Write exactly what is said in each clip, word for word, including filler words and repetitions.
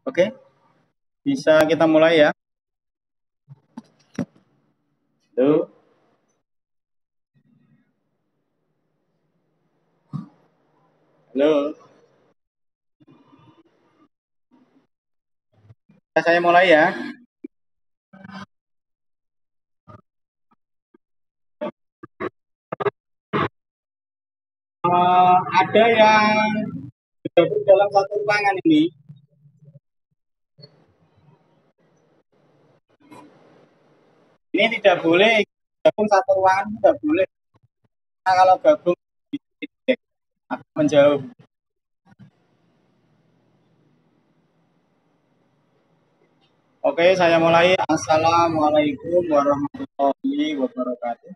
Oke, bisa kita mulai ya. Halo, halo. Bisa saya mulai ya. Eh, ada yang bergabung dalam satu ruangan ini. Ini tidak boleh gabung satu ruangan, tidak boleh. Nah, kalau gabung akan menjauh. Oke, saya mulai. Assalamualaikum warahmatullahi wabarakatuh.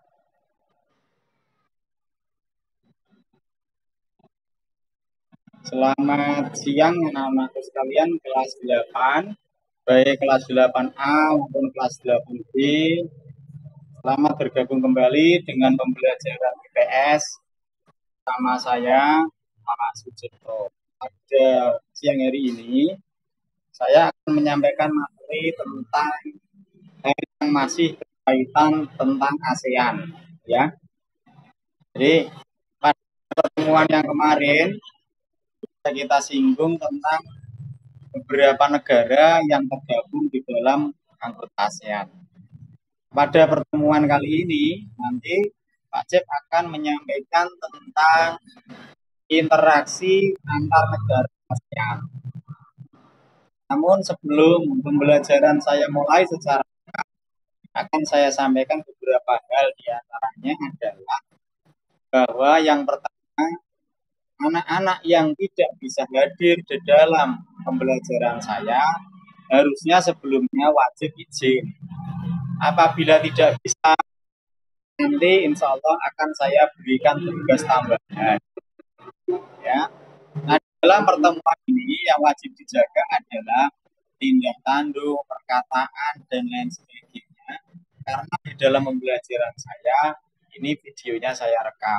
Selamat siang anak-anakku sekalian kelas delapan, baik kelas delapan A maupun kelas delapan B. Selamat bergabung kembali dengan pembelajaran I P S sama saya, Pak Sucipto. Pada siang hari ini, saya akan menyampaikan materi tentang hal yang masih berkaitan tentang ASEAN. Ya, jadi pada pertemuan yang kemarin kita singgung tentang beberapa negara yang tergabung di dalam anggota ASEAN. Pada pertemuan kali ini, nanti Pak Cep akan menyampaikan tentang interaksi antar negara ASEAN. Namun sebelum pembelajaran saya mulai secara akan saya sampaikan beberapa hal, di antaranya adalah bahwa yang pertama, anak-anak yang tidak bisa hadir di dalam pembelajaran saya harusnya sebelumnya wajib izin. Apabila tidak bisa, nanti insya Allah akan saya berikan tugas tambahan. Ya. Nah, dalam pertemuan ini yang wajib dijaga adalah tindak tanduk, perkataan, dan lain sebagainya. Karena di dalam pembelajaran saya, ini videonya saya rekam.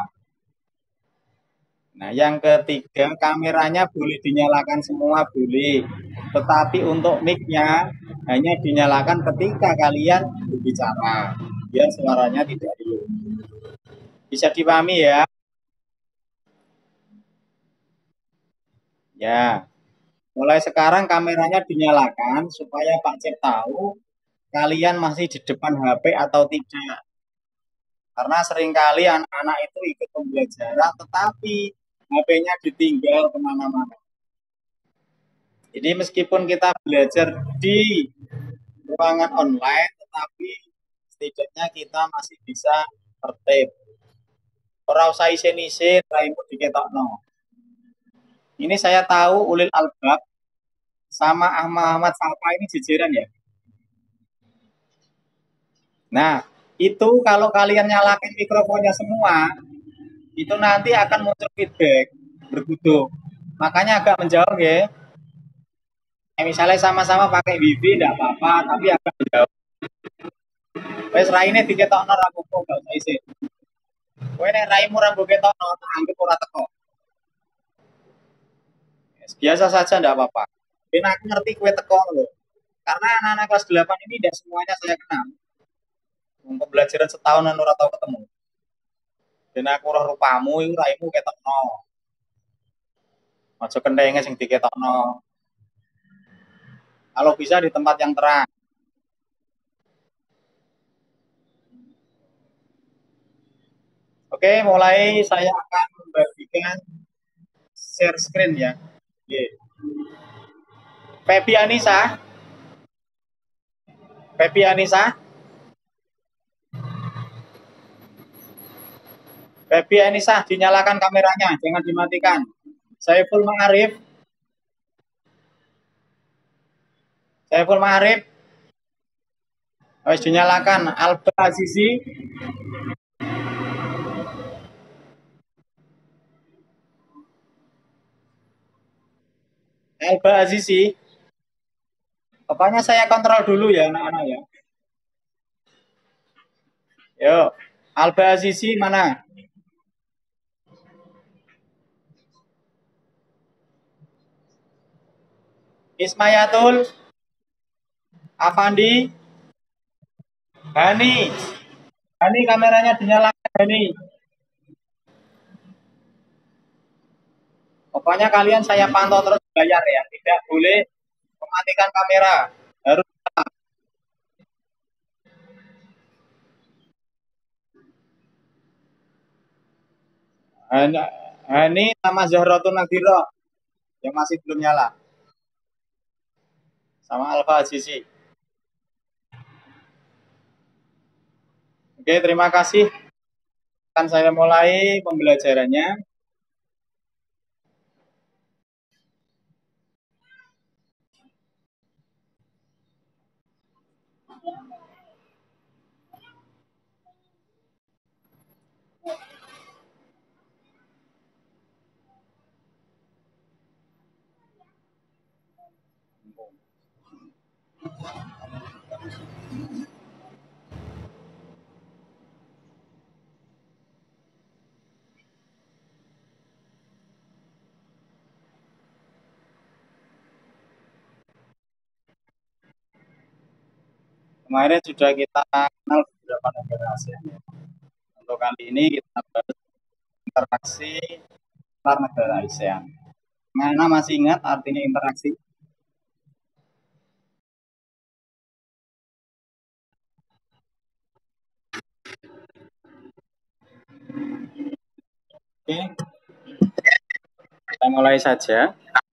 Nah, yang ketiga, kameranya boleh dinyalakan semua, boleh. Tetapi untuk mic-nya hanya dinyalakan ketika kalian berbicara. Biar suaranya tidak hilang. Bisa dipahami ya? Ya. Mulai sekarang kameranya dinyalakan supaya Pak Cep tahu kalian masih di depan H P atau tidak. Karena seringkali anak-anak itu ikut pembelajaran tetapi H P-nya ditinggal kemana-mana. Jadi meskipun kita belajar di ruangan online, tetapi setidaknya kita masih bisa tertib. Ora usah isin-isin, raimu diketokno. Ini saya tahu Ulil Albab sama Ahmad Safa ini jejeran ya. Nah, itu kalau kalian nyalakan mikrofonnya semua, itu nanti akan muncul feedback bergudung. Makanya agak menjauh ya. Eh, misalnya sama-sama pakai wifi tidak apa-apa, tapi agak menjauh. Wes raine diketokno ra apa-apa, gak usah isin. Kowe nek raimu ra mbok ketokno, tak anggap ora teko. Biasa saja tidak apa-apa. Ben aku ngerti kue teko loh. Karena anak-anak kelas delapan ini tidak semuanya saya kenal. Untuk pembelajaran setahun ora tau ketemu. Ben aku roh rupamu iku raimu ketokno. Aja kendenge sing diketokno. Kalau bisa di tempat yang terang. Oke, mulai saya akan membagikan share screen ya. Oke. Pepi Anissa, Pepi Anissa, Pepi Anissa, dinyalakan kameranya, jangan dimatikan. Saiful Ma'arif, Saiful Ma'arif, harus dinyalakan. Alba Azizi, Alba Azizi, pokoknya saya kontrol dulu ya anak-anak ya. Yuk, Alba Azizi mana? Ismayatul, Afandi, Hani. Hani kameranya dinyalakan, Hani. Pokoknya kalian saya pantau terus bayar ya, tidak boleh mematikan kamera. Harus Hani, Hani sama Zahratun Nadira yang masih belum nyala, sama Alfa Azizi. Oke, terima kasih. Akan saya mulai pembelajarannya. Kemarin sudah kita kenal beberapa negara ASEAN. Untuk kali ini kita bahas interaksi antar negara ASEAN. Mana masih ingat artinya interaksi? Oke, kita mulai saja.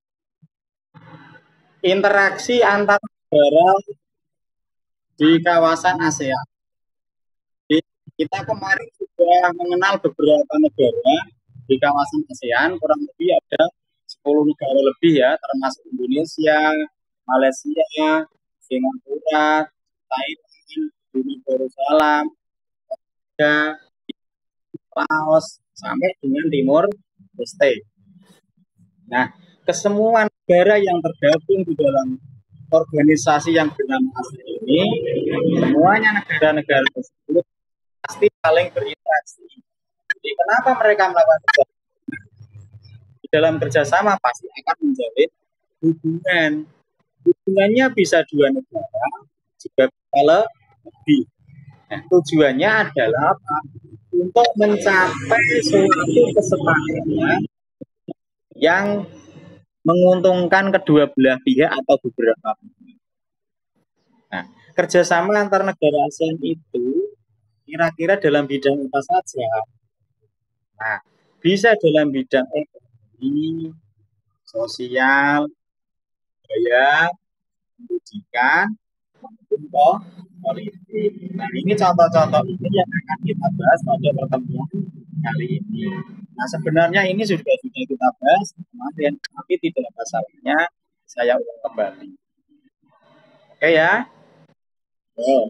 Interaksi antar negara di kawasan ASEAN. Jadi, kita kemarin sudah mengenal beberapa negara di kawasan ASEAN, kurang lebih ada sepuluh negara lebih ya, termasuk Indonesia, Malaysia, Singapura, Thailand, Brunei Darussalam, Laos, sampai dengan Timur Leste. Nah, kesemua negara yang tergabung di dalam organisasi yang bernama ASEAN ini, semuanya negara-negara tersebut pasti saling berinteraksi. Jadi kenapa mereka melakukan kerjasama? Di dalam kerjasama pasti akan menjalin hubungan. Hubungannya bisa dua negara, juga bisa lebih. Nah, tujuannya adalah apa? Untuk mencapai suatu kesepakatan yang menguntungkan kedua belah pihak atau beberapa pihak. Nah, kerjasama antar negara ASEAN itu kira-kira dalam bidang apa saja? Nah, bisa dalam bidang ekonomi, sosial, budaya, pendidikan, maupun politik. Nah, ini contoh-contoh ini yang akan kita bahas pada pertemuan kali ini. Nah, sebenarnya ini sudah sudah kita bahas kemarin, tapi tidak ada salahnya saya ulang kembali. Oke ya? Oh.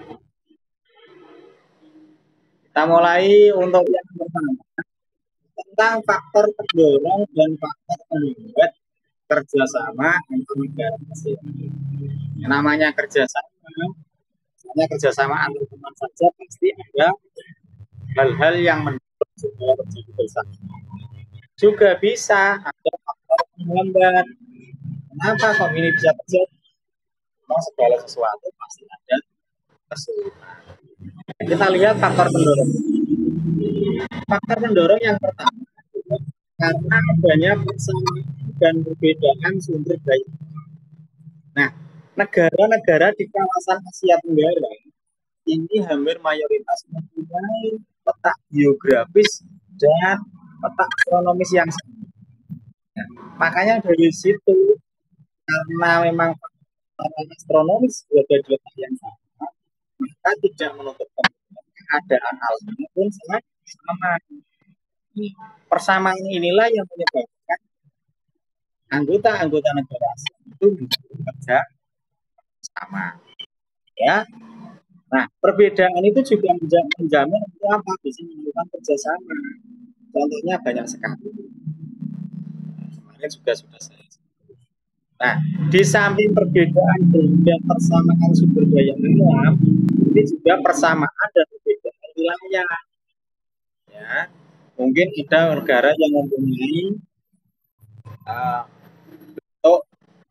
Kita mulai untuk yang pertama tentang faktor pendorong dan faktor penghambat kerjasama antar negara ASEAN. Yang namanya kerjasama, misalnya kerjasama antar teman saja pasti ada hal-hal yang mendorong supaya terjadi bersama. Juga bisa ada faktor penghambat. Kenapa kok ini bisa terjadi? Memang segala sesuatu pasti ada kesulitan. Kita lihat faktor pendorong. Faktor pendorong yang pertama karena adanya persamaan dan perbedaan sumber daya. Nah, negara-negara di kawasan Asia Tenggara ini hampir mayoritas mempunyai peta geografis dan peta astronomis yang sama. Nah, makanya dari situ karena memang astronomis berada di letak yang sama, maka tidak menutup kemungkinan keadaan alamnya pun sangat sama. Persamaan inilah yang menyebabkan anggota-anggota negara ASEAN itu bekerja sama. Ya, nah perbedaan itu juga menjamin apa bisa melakukan kerjasama. Contohnya banyak sekali. Kemarin juga sudah saya. Nah, di samping perbedaan dan persamaan sumber daya alam, ini juga persamaan dan perbedaan wilayah. Ya, mungkin ada negara yang mempunyai uh, bentuk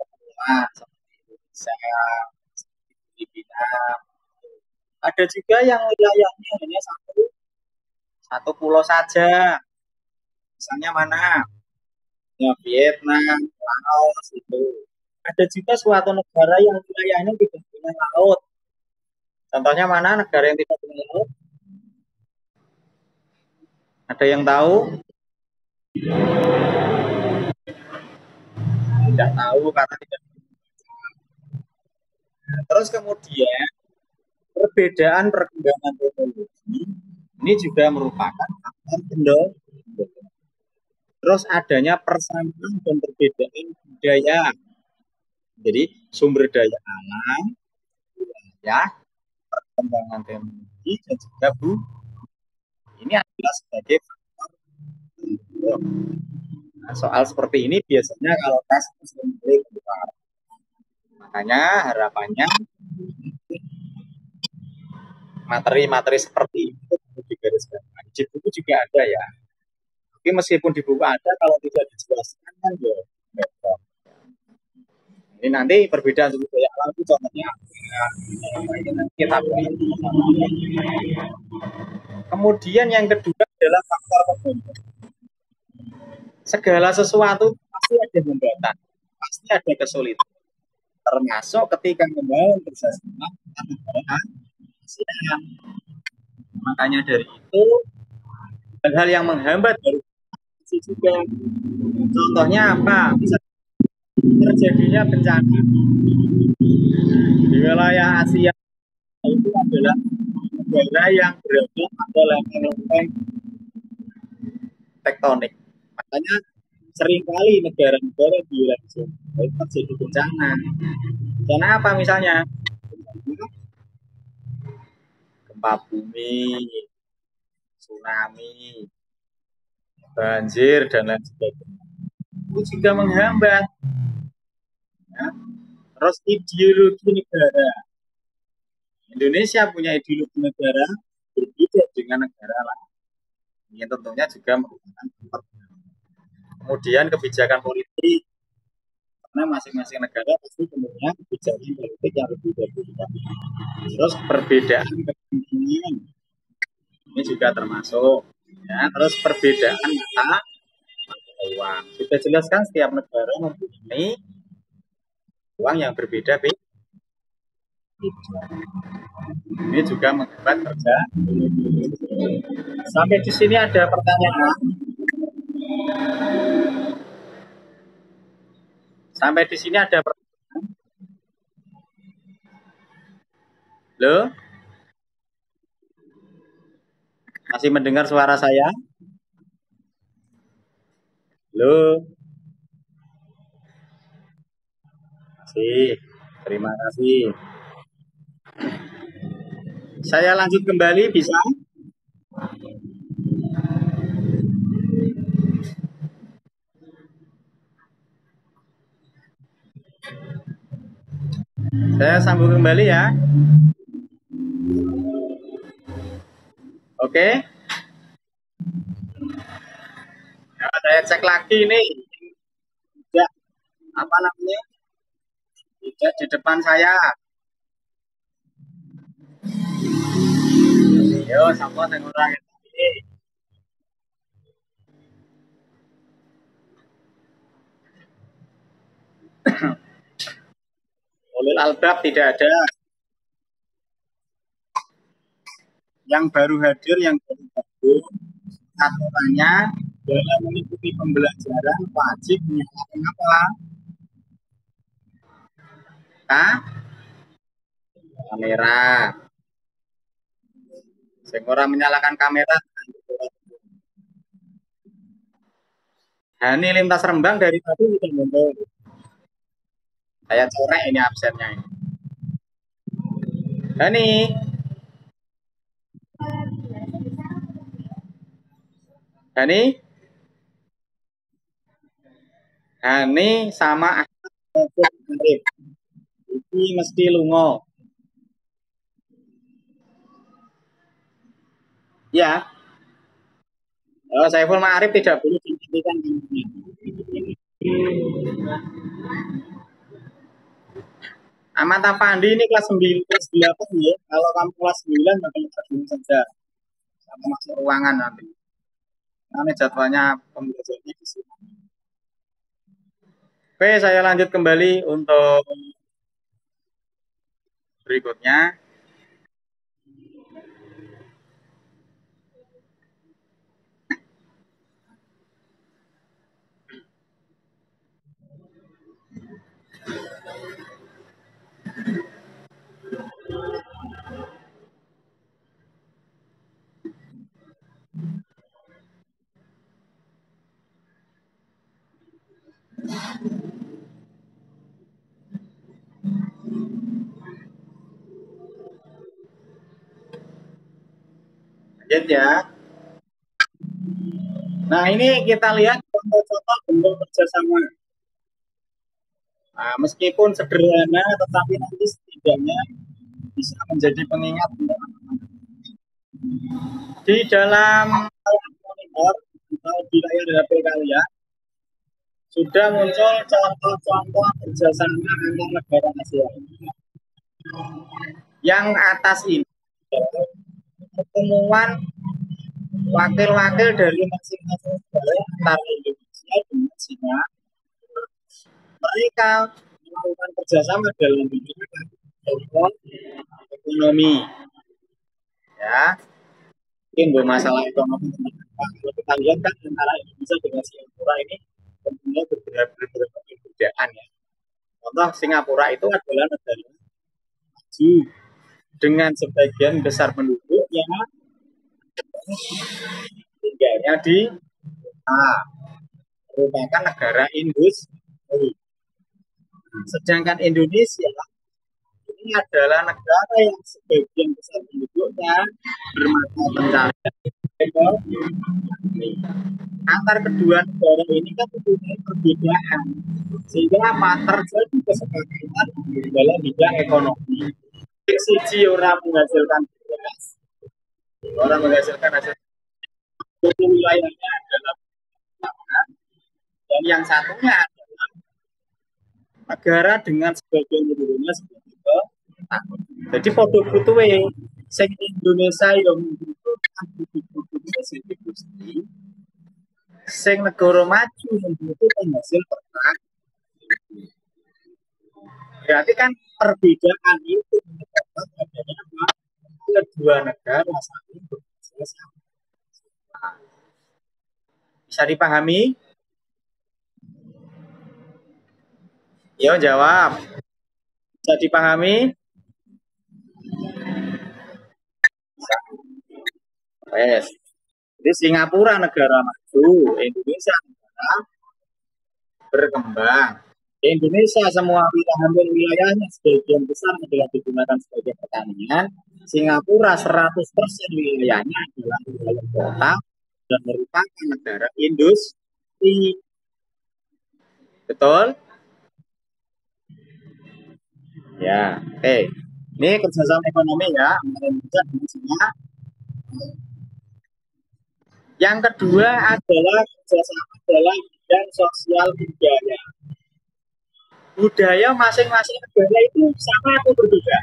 Nah, seperti Indonesia, Filipina. Ada juga yang wilayahnya hanya satu satu pulau saja. Misalnya mana? Ya, Vietnam, Laos itu. Ada juga suatu negara yang wilayahnya tidak punya laut. Contohnya mana negara yang tidak punya laut? Ada yang tahu? Tidak tahu karena tidak. Nah, terus kemudian perbedaan perkembangan teknologi ini juga merupakan faktor kendor. Terus adanya persamaan dan perbedaan budaya. Jadi sumber daya alam, ya, perkembangan teknologi dan juga bu, ini adalah sebagai faktor. Nah, soal seperti ini biasanya kalau tes sering keluar. Makanya harapannya materi-materi seperti itu digarisbawahi. Di buku juga ada ya. Tapi meskipun di buku ada, kalau tidak dijelaskan kan ya repot. Ini nanti perbedaan sumber daya alam itu contohnya kita kemudian yang kedua adalah faktor pembentuk. Segala sesuatu pasti ada hambatan, pasti ada kesulitan. Termasuk ketika membangun kerjasama antara ASEAN. Makanya dari itu hal-hal yang menghambat baru juga. Contohnya apa? Bisa terjadinya bencana di wilayah Asia itu adalah negara yang berada pada lempeng-lempeng tektonik. Makanya seringkali negara-negara di wilayah itu terjadi bencana. Bencana apa misalnya? Gempa bumi, tsunami, banjir dan lain sebagainya. Itu juga menghambat. Ya. Terus ideologi negara. Indonesia punya ideologi negara berbeda dengan negara lain. Ini tentunya juga merupakan kemudian kebijakan politik, karena masing-masing negara pasti punya kebijakan politik yang berbeda-beda. Terus perbedaan kepentingan ini juga termasuk. Ya, terus perbedaan mata uang. Sudah jelas kan setiap negara mempunyai uang yang berbeda-beda. Ini juga menghambat kerja. Sampai di sini ada pertanyaan. Sampai di sini ada pertanyaan. Loh? Masih mendengar suara saya? Loh? Masih. Terima kasih. Saya lanjut kembali bisa? Saya sambung kembali ya. Oke. Nah, saya cek lagi nih. Tidak, apa namanya? Tidak di depan saya. Yo, sama saya ngurangin ini. Ulil albab tidak ada. Yang baru hadir, yang baru gabung, aturannya dalam mengikuti pembelajaran wajib menyalakan apa? Kah? Kamera. Saya menyalakan kamera. Hani lintas Rembang dari tadi tidak muncul. Saya corek ini absennya ini. Hani. Hani. Hani sama Ahmad. Ini mesti lungo. Ya. Oh, Saiful Ma'arif tidak boleh dihentikan. Ahmad Afandi ini kelas sembilan, kelas delapan ya. Kalau kamu kelas sembilan, maka kita saja. Sama masuk ruangan nanti. Nanti jadwalnya pembelajarannya di sini. Oke, saya lanjut kembali untuk berikutnya. Lanjut ya. Nah, ini kita lihat contoh-contoh bentuk kerjasama. Nah, meskipun sederhana, tetapi nanti setidaknya bisa menjadi pengingat. Di dalam monitor atau di layar H P kalian sudah muncul contoh-contoh kerjasama antar negara ASEAN. Yang atas ini pertemuan wakil-wakil dari masing-masing negara antara Indonesia dengan China. Mereka melakukan kerjasama dalam bidang ekonomi. Ya, mungkin masalah ekonomi. Kalau kita lihat kan antara Indonesia dengan Singapura ini tentunya beberapa perbedaan ya. Contoh Singapura itu adalah negara maju dengan sebagian besar penduduk yang tinggalnya di ah, merupakan negara industri. Sedangkan Indonesia ini adalah negara yang sebagian besar penduduknya bermata pencarian ekonomi. Antar kedua negara ini kan mempunyai perbedaan, sehingga apa terjadi kesepakatan dalam bidang ekonomi. Siji orang menghasilkan beras, orang menghasilkan hasil wilayahnya adalah dan yang satunya adalah negara dengan sebagian penduduknya seperti itu. Jadi foto foto sing Indonesia yang membutuhkan produksi industri, sing negara maju membutuhkan hasil ternak. Berarti kan perbedaan itu menyebabkan adanya apa? Kedua negara saling bekerja sama. Bisa dipahami? Yo jawab. Bisa dipahami? Yes. Jadi Singapura negara maju, Indonesia negara berkembang. Indonesia semua wilayah hampir wilayahnya sebagian besar adalah digunakan sebagai pertanian. Singapura seratus persen wilayahnya adalah wilayah kota dan merupakan negara industri. Betul? Ya, oke. Okay. Ini kerjasama ekonomi ya, Indonesia dengan China. Yang kedua adalah kerjasama dalam bidang sosial budaya. Budaya masing-masing negara itu sama atau berbeda?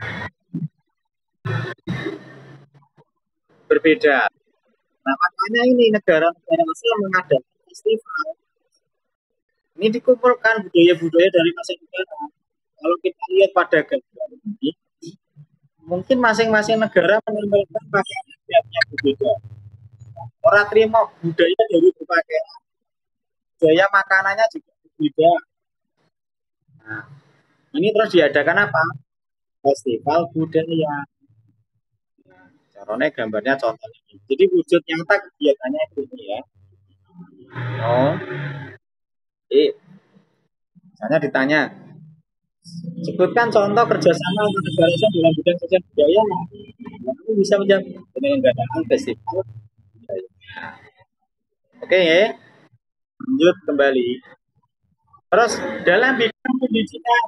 Berbeda. Nah, makanya ini negara-negara Asia mengadakan festival. Ini dikumpulkan budaya-budaya dari masing negara. Kalau kita lihat pada gambar ini, mungkin masing-masing negara menampilkan pakaian yang berbeda. Orang terima budaya dari berpakaian. Budaya makanannya juga berbeda. Nah, ini terus diadakan apa? Festival budaya. Caranya gambarnya contohnya. Jadi wujud nyata kegiatannya ini ya. Oh, jadi misalnya ditanya, sebutkan contoh kerjasama antar negara dalam bidang sosial budaya. Kamu bisa menjawab penyelenggaraan festival budaya. Oke ya, lanjut kembali. Terus dalam bidang pendidikan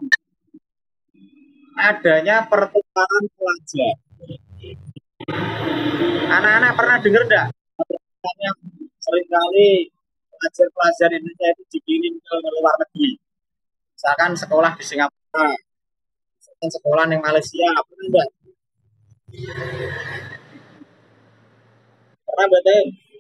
adanya pertukaran pelajar. Anak-anak pernah dengar enggak? Seringkali pelajar-pelajar Indonesia itu dikirim ke luar negeri. Misalkan sekolah di Singapura, sekolah di Malaysia pernah enggak? Pernah betul?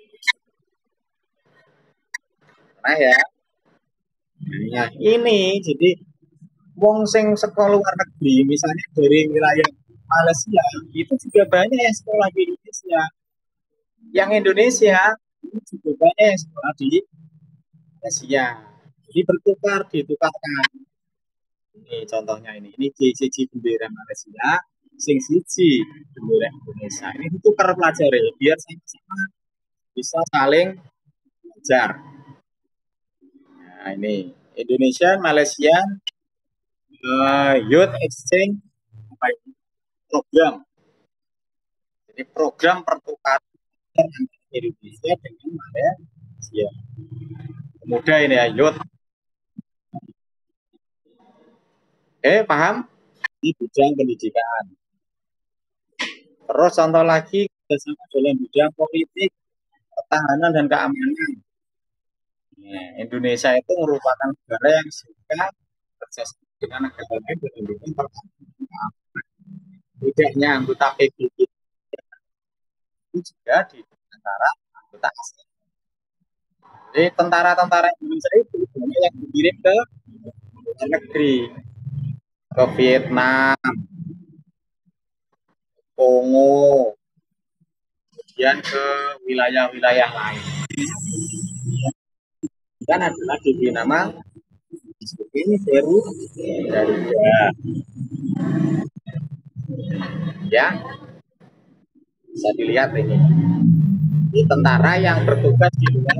Pernah ya. Nah, ini jadi wong sing sekolah luar negeri misalnya dari wilayah Malaysia itu juga banyak yang sekolah di Indonesia. Yang Indonesia itu juga banyak yang sekolah di Malaysia. Jadi bertukar, ditukarkan. Ini contohnya ini. Ini J C C bendera Malaysia, sing siji bendera Indonesia. Ini ditukar pelajari biar sama-sama bisa saling belajar. Nah, ini Indonesia, Malaysia, uh, Youth Exchange Program. Jadi program pertukaran Indonesia dengan Malaysia. Pemuda ini ya, Youth. Eh, paham? Di bidang pendidikan. Terus contoh lagi kerjasama dalam bidang politik, pertahanan dan keamanan. Nah, Indonesia itu merupakan negara yang suka kerjasama dengan negara lain dalam bidang pertahanan. Tidak hanya anggota P B B itu juga di antara anggota ASEAN. Jadi tentara-tentara Indonesia itu banyak yang dikirim ke luar negeri, ke Vietnam, Kongo, kemudian ke wilayah-wilayah lain. Dan adalah diberi nama ini Peru Garuda. Ya, bisa dilihat ini. Ini tentara yang bertugas di luar.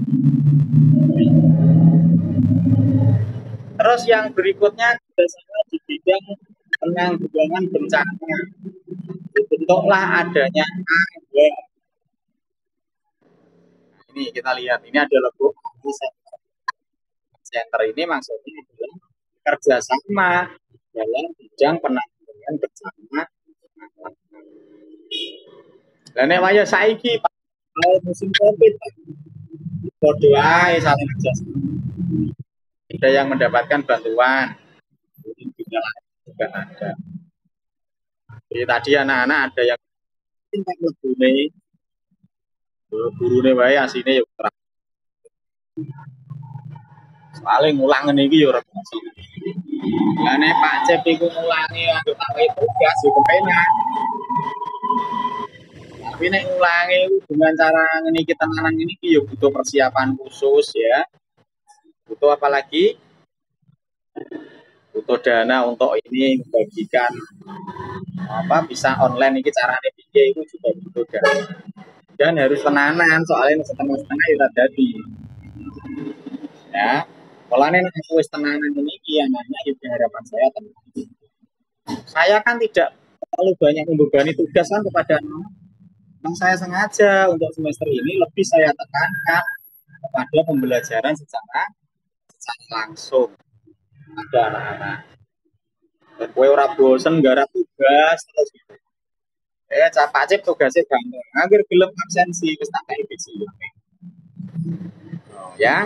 Terus yang berikutnya biasanya di bidang penanggulangan bencana. Dibentuklah adanya A D A. Ini kita lihat, ini ada logo center. Center ini maksudnya adalah kerjasama dalam bidang penanggulangan bencana. Lah nek waya saiki kalau musim Covid podo ae saling kerjasama. Ada yang mendapatkan bantuan. Juga ada. Jadi tadi anak-anak ada yang tingkat lebune gurune wae asine ya ora. Soale ngulang ngene iki ya ora bisa. Lah nek Pak Cep iku ngulangi anggo tak wae tugas yo kepenak. Tapi nek ngulangi dengan cara ngene iki tenanan ini iki ya butuh persiapan khusus ya. Butuh apa lagi? Butuh dana untuk ini membagikan apa bisa online ini caranya piye itu juga butuh dana. Dan harus tenanan soalnya setengah-setengah ya jadi. Ya, mulane nek wis tenanan ini iki anaknya itu harapan saya tenang. Saya kan tidak terlalu banyak membebani tugas kan kepada anak. Memang saya sengaja untuk semester ini lebih saya tekankan kepada pembelajaran secara secara langsung ada anak-anak. Dan kue ora bosen garap tugas terus gitu. Eh, Pak Cip tugasnya gampang. Akhir gelem absensi wis tak kae bisi. Ya.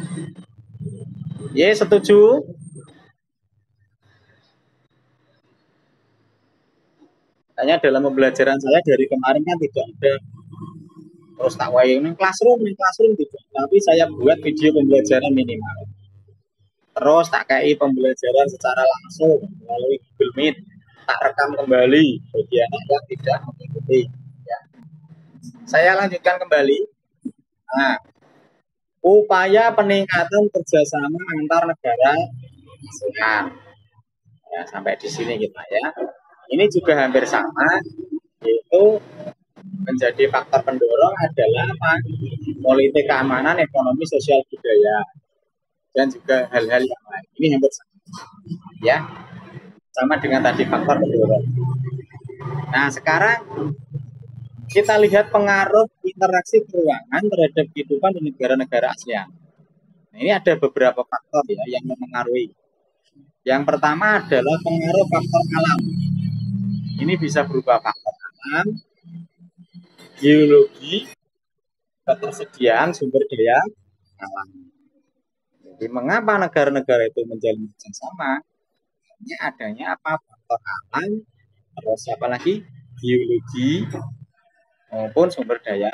Ye, setuju? Hanya dalam pembelajaran saya dari kemarin kan tidak ada terus tak wayang classroom, classroom tidak. Tapi saya buat video pembelajaran minimal. Terus tak kayak pembelajaran secara langsung melalui Google Meet. Tak rekam kembali bagi anak yang tidak mengikuti. Ya. Saya lanjutkan kembali. Nah, upaya peningkatan kerjasama antar negara ASEAN. Ya, sampai di sini kita ya. Ini juga hampir sama, yaitu menjadi faktor pendorong adalah apa? Politik keamanan, ekonomi, sosial, budaya, dan juga hal-hal yang lain. Ini hampir sama, ya, sama dengan tadi faktor pendorong. Nah, sekarang kita lihat pengaruh interaksi keuangan terhadap kehidupan di negara-negara ASEAN. Nah, ini ada beberapa faktor ya yang mempengaruhi. Yang pertama adalah pengaruh faktor alam. Ini bisa berupa faktor alam, geologi, ketersediaan sumber daya alam. Jadi mengapa negara-negara itu menjalin kerjasama? Ini adanya apa? Faktor alam, terus apa lagi? Biologi maupun sumber daya.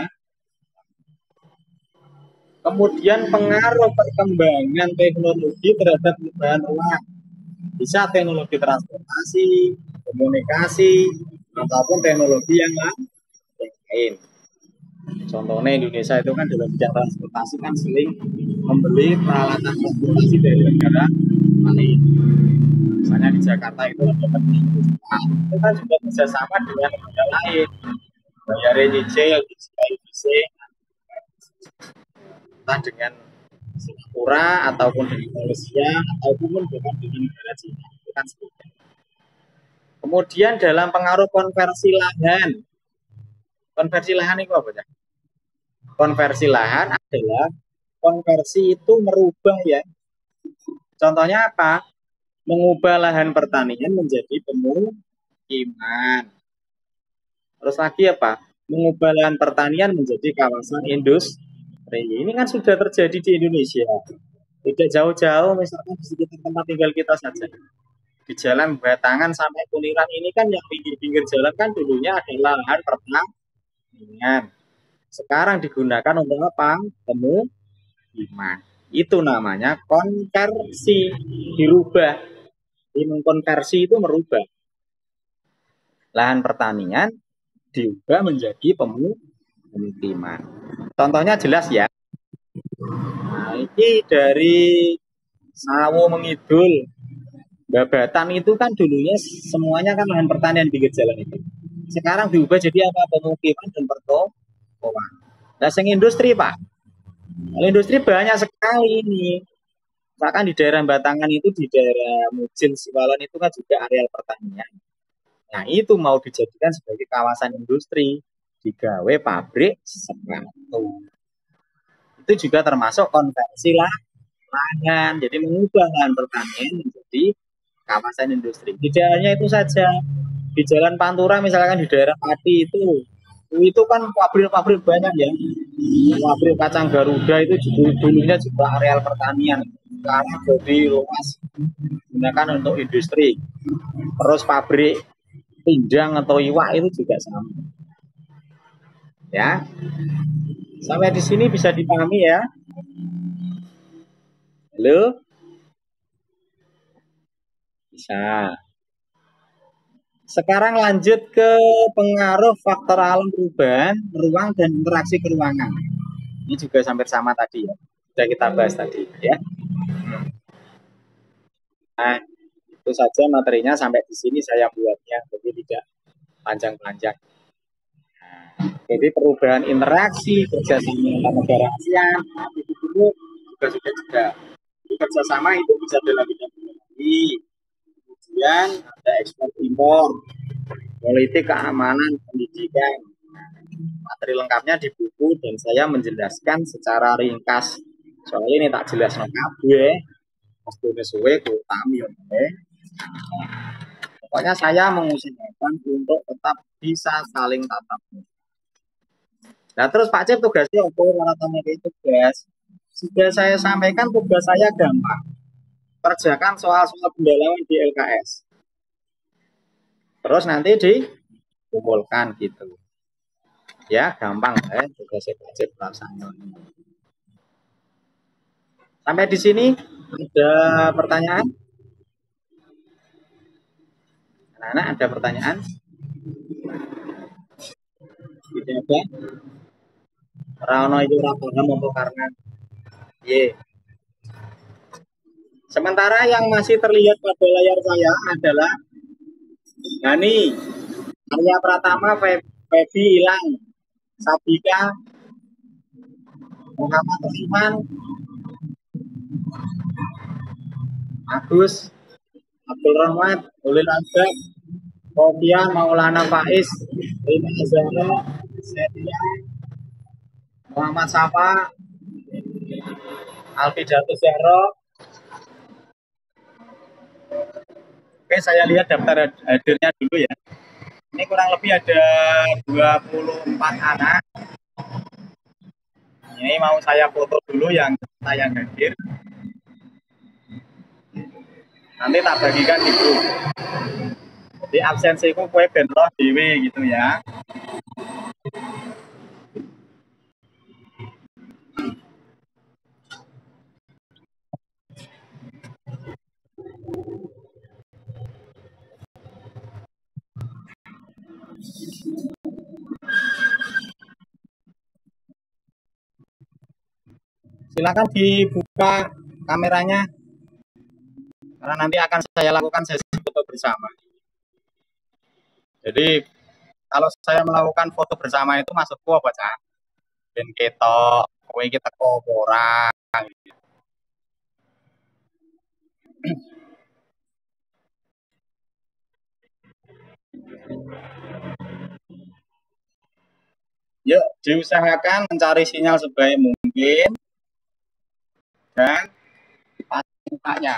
Kemudian pengaruh perkembangan teknologi terhadap perubahan ruang. Bisa teknologi transportasi, komunikasi, ataupun teknologi yang lain. Contohnya Indonesia itu kan dalam bidang transportasi kan sering membeli peralatan transportasi dari negara lain. Misalnya di Jakarta itu ada penting, itu kan juga kerjasama dengan negara lain. Bayar nyicil, diskriminasi, entah dengan Singapura ataupun dengan Malaysia ataupun dengan dengan negara Cina. Itu kan sebutnya. Kemudian dalam pengaruh konversi lahan, konversi lahan itu apa ya? Konversi lahan adalah konversi itu merubah ya. Contohnya apa? Mengubah lahan pertanian menjadi pemukiman. Terus lagi apa? Mengubah lahan pertanian menjadi kawasan industri. Ini kan sudah terjadi di Indonesia. Tidak jauh-jauh, misalkan di sekitar tempat tinggal kita saja. Di jalan Batangan sampai Kuniran ini kan yang pinggir-pinggir jalan kan dulunya adalah lahan pertanian. Sekarang digunakan untuk apa? Pemukiman. Itu namanya konversi, dirubah. Ini mengkonversi itu merubah. Lahan pertanian diubah menjadi pemukiman. Contohnya jelas ya. Nah, ini dari Sawo Mengidul, Babatan itu kan dulunya semuanya kan lahan pertanian di pinggir jalan itu. Sekarang diubah jadi apa? Pemukiman dan pertokoan. Nah, sing industri Pak. Kalau industri banyak sekali ini. Bahkan di daerah Batangan itu, di daerah Mujin, Siwalan itu kan juga areal pertanian. Nah, itu mau dijadikan sebagai kawasan industri, digawe pabrik sepatu. Itu juga termasuk konversi lahan. Jadi mengubah lahan pertanian menjadi kawasan industri. Tidak hanya itu saja. Di Jalan Pantura misalkan di daerah Pati itu, itu kan pabrik-pabrik banyak ya. Pabrik kacang Garuda itu dulunya juga areal pertanian. Sekarang jadi luas digunakan untuk industri. Terus pabrik pindang atau iwak itu juga sama. Ya. Sampai di sini bisa dipahami ya. Halo? Bisa. Sekarang lanjut ke pengaruh faktor alam perubahan, ruang dan interaksi keruangan. Ini juga hampir sama tadi ya. Sudah kita bahas tadi ya. Nah, itu saja materinya sampai di sini saya buatnya, jadi tidak panjang-panjang. Nah, jadi perubahan interaksi kerjasama antar negara ASEAN itu dulu juga sudah juga kerjasama itu bisa dalam bidang teknologi, kemudian ada ekspor impor, politik keamanan, pendidikan. Materi lengkapnya di buku dan saya menjelaskan secara ringkas. Soalnya ini tak jelas lengkap gue. Waktu suwe ku tami oke. Pokoknya saya mengusahakan untuk tetap bisa saling tatap. Nah terus Pak Cip tugasnya apa? Rata-rata itu tugas. Sudah saya sampaikan tugas saya gampang. Kerjakan soal-soal pendalaman di L K S. Terus nanti dikumpulkan gitu. Ya gampang ya tugasnya Pak Cip rasanya. Sampai di sini ada pertanyaan? Anak-anak ada pertanyaan? Tidak ada? Rano itu rapornya mau karena ye. Sementara yang masih terlihat pada layar saya adalah Hani, Arya Pratama, Febi hilang, Sabika, Muhammad Rahman, Agus, Abdul Rahmat, Ulil Albab, Kofian, Maulana Faiz, Rina Azhara, Setia, Muhammad Safa, Alfi Jatuh Zahro. Oke, saya lihat daftar hadirnya dulu ya. Ini kurang lebih ada dua puluh empat anak. Ini mau saya foto dulu yang saya hadir. Nanti tak bagikan di grup. Di absensiku kue ben roh dhewe gitu ya. Silakan dibuka kameranya karena nanti akan saya lakukan sesi foto bersama. Jadi kalau saya melakukan foto bersama itu maksudku apa, Cak? Ben ketok, kowe iki teko ora. Yuk, diusahakan mencari sinyal sebaik mungkin dan pasti mukanya.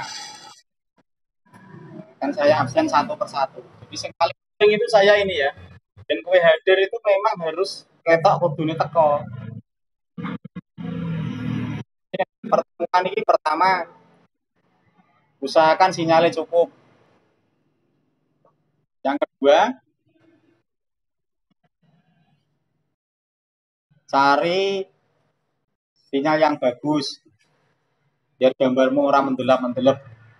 Kan saya absen satu persatu. Jadi sekali itu saya ini ya. Dan kue hadir itu memang harus ketok kudune teko. Pertemuan ini pertama usahakan sinyalnya cukup. Yang kedua, cari sinyal yang bagus. Biar gambarmu orang mendelap-mendelep.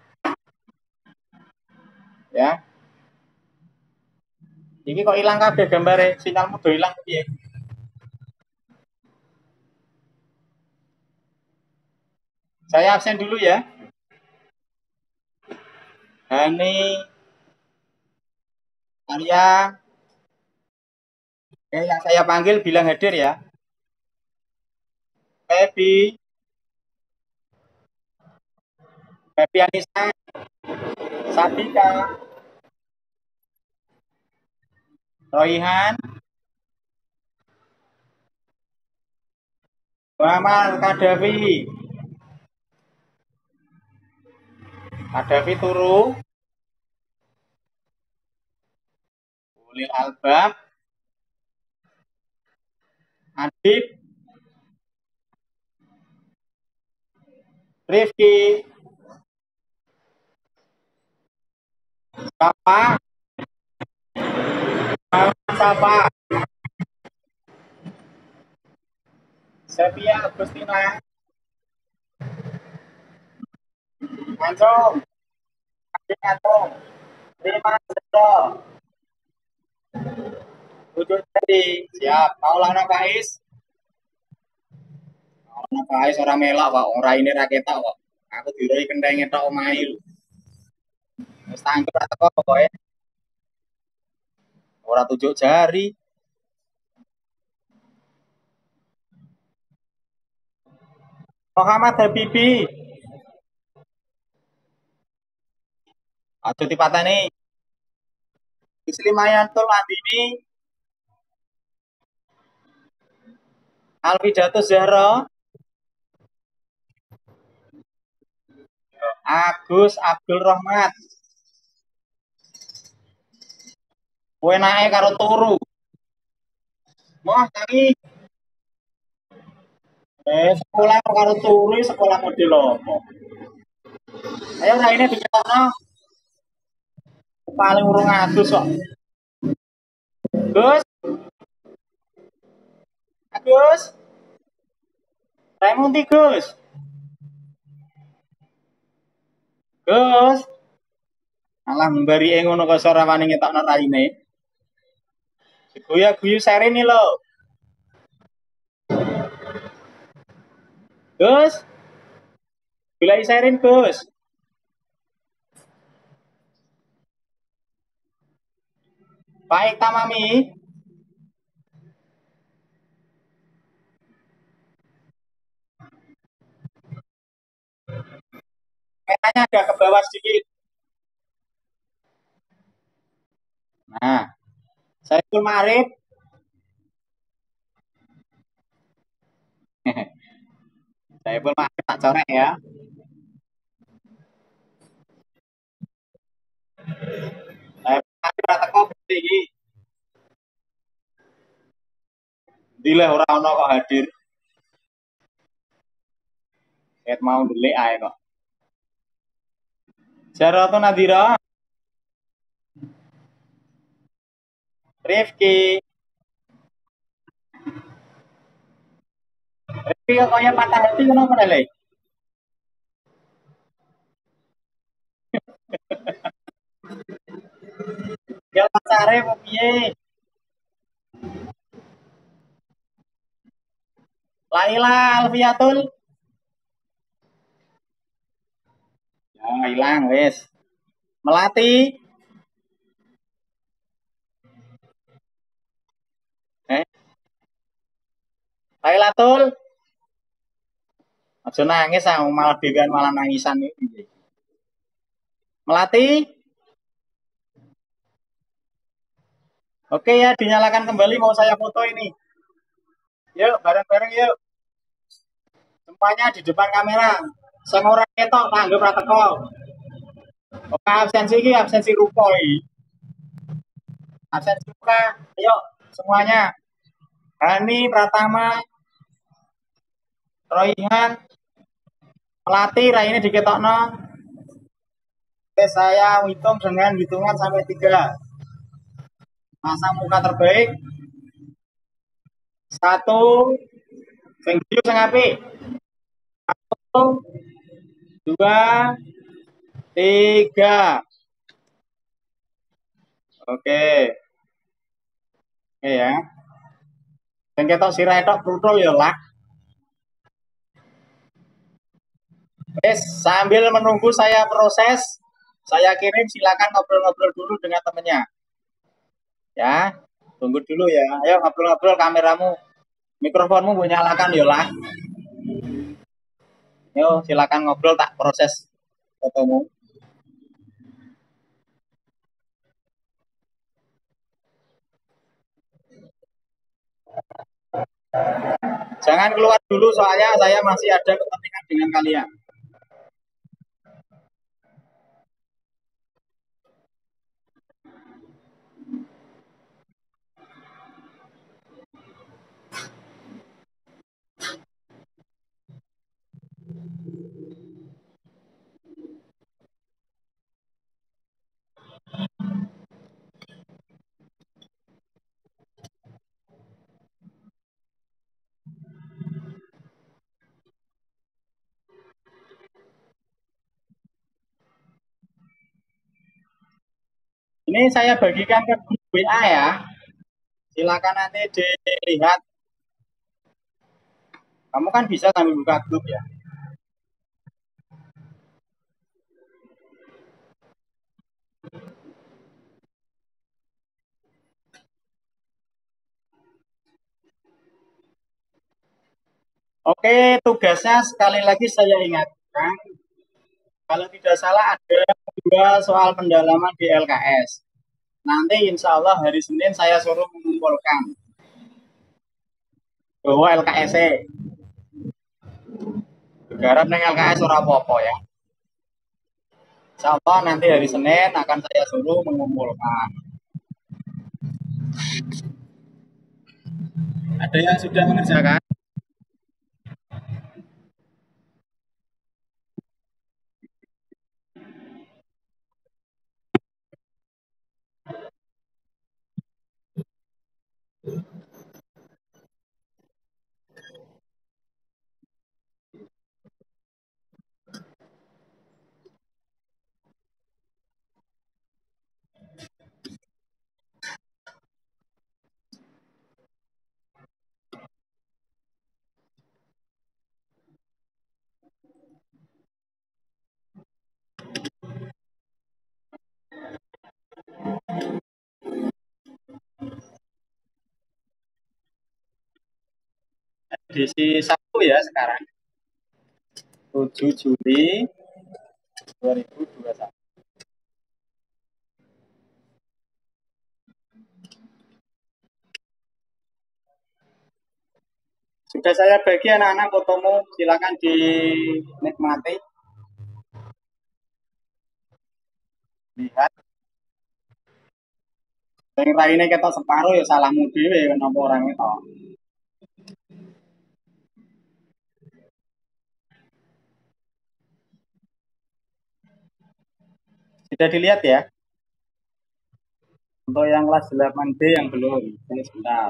Ya. Ini kok hilang kabeh gambare, sinyalmu udah hilang piye? Saya absen dulu ya. Hani, Arya. Oke, yang saya panggil bilang hadir ya. Pepi. Pepi Anissa. Sabika. Royhan. Muhammad Kadafi. Kadafi turu. Ulil Albab. Adib. Rifki. Sapa. Sapa. Sepia Agustina. Ancung. Adik Ancung. Terima kasih. Wujud jadi. Siap. Maulana Faiz. Maulana Faiz orang melak kok. Orang ini raketak kok. Aku diroi kendengnya tok omahe lho. Wis tangkep ra teko pokoke. Ora tunjuk jari. Muhammad Habibi. Aduh dipateni. Islimayantul Andini. Alfidatus Zahra. Agus Abdul Rahmat. Kowe nae karo turu. Moh tangi. Eh sekolah karo turu sekolah model opo? Ayo raine diketokno. Paling urung adus kok. Gus. Agus. Raimundi Gus. Gus. Alah mbari e ngono kok ora wani ngetokno raine. Guyu-guyu serene lho. Gus. Bila serin Gus. Baik Tamami. Petanya agak ke bawah sedikit. Nah, saya pun Marif. Saya pun Marif tak corek ya. Saya pun Marif rata kok begini. Dile ora ono kok hadir. Ket mau delik ae kok. Jarotun Nadira. Rifki. Rifki kok kaya patah hati kenapa lele? Ya pacare mau piye? Laila Alfiatul. Ya hilang wis. Melati. Eh, Lailatul. Aja nangis ah malah dhewean malah nangisan iki. Melati. Oke ya, dinyalakan kembali mau saya foto ini. Yuk, bareng-bareng yuk. Semuanya di depan kamera. Sing ora ketok tak anggap ra teko. Oke, absensi iki absensi rupa iki. Absensi rupa. Ayo semuanya. Hani Pratama, Royhan, Melati, Raini diketokno. Oke, saya hitung dengan hitungan sampai tiga. Masa muka terbaik. Satu. Sing biru sing apik. Satu, dua, tiga. Oke. Oke ya. Sing ketok sirah tok prutul ya lah. Wes, sambil menunggu saya proses, saya kirim silakan ngobrol-ngobrol dulu dengan temennya. Ya, tunggu dulu ya. Ayo ngobrol-ngobrol kameramu, mikrofonmu gue nyalakan ya lah. Yo, silakan ngobrol tak proses fotomu. Jangan keluar dulu soalnya saya masih ada kepentingan dengan kalian. Ini saya bagikan ke grup W A ya. Silakan nanti dilihat. Kamu kan bisa sambil buka grup ya. Oke, tugasnya sekali lagi saya ingatkan, kalau tidak salah ada dua soal pendalaman di L K S. Nanti insya Allah hari Senin saya suruh mengumpulkan bahwa L K S E. Garap neng L K S ora apa-apa ya. Insya Allah nanti hari Senin akan saya suruh mengumpulkan. Ada yang sudah mengerjakan? Edisi satu ya sekarang. tujuh Juli dua ribu dua puluh satu. Sudah saya bagi anak-anak fotomu, silakan dinikmati. Lihat. Sing raine ketok separuh ya salahmu dhewe kenapa orang itu. Sudah dilihat ya? Untuk yang kelas delapan B yang belum, ini sebentar.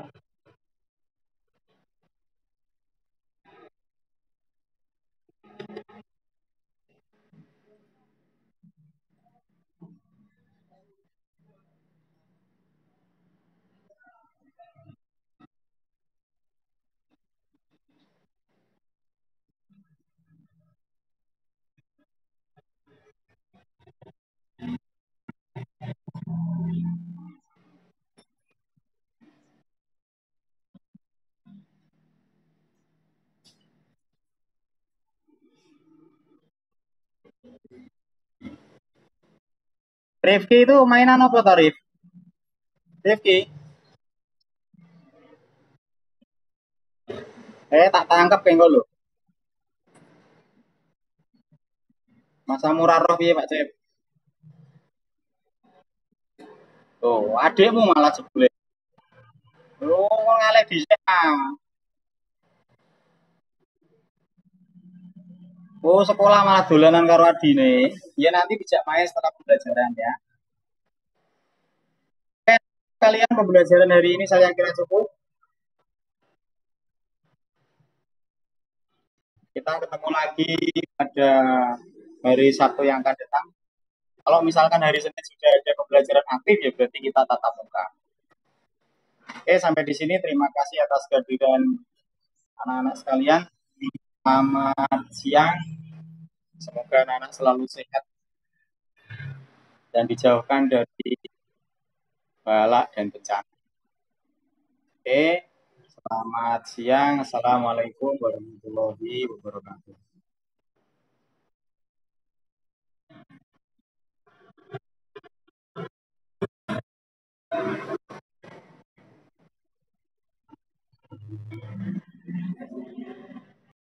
Rifki itu mainan apa tuh, Rif? Rifki, eh tak tangkap pengen lo. Masa murah roh ya Pak Cep. Tuh, adikmu malah jebule. Lu ngalih di sana. Oh, sekolah malah dolanan karo adine. Ya nanti bisa main setelah pembelajaran ya. Oke, kalian pembelajaran hari ini saya kira cukup. Kita ketemu lagi pada hari Sabtu yang akan datang. Kalau misalkan hari Senin sudah ada pembelajaran aktif ya berarti kita tatap muka. Oke, sampai di sini terima kasih atas kehadiran anak-anak sekalian. Selamat siang. Semoga anak-anak selalu sehat dan dijauhkan dari balak dan bencana. Oke, selamat siang. Assalamualaikum warahmatullahi wabarakatuh.